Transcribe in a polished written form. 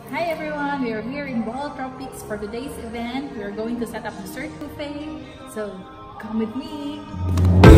Hi everyone, we are here in Bohol Tropics for today's event. We are going to set up a surf buffet, so come with me.